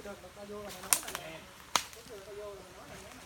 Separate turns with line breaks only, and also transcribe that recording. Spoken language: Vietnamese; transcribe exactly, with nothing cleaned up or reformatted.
đợt mà tao vô là mày nói là nè, cái người tao vô là mày nói là nè.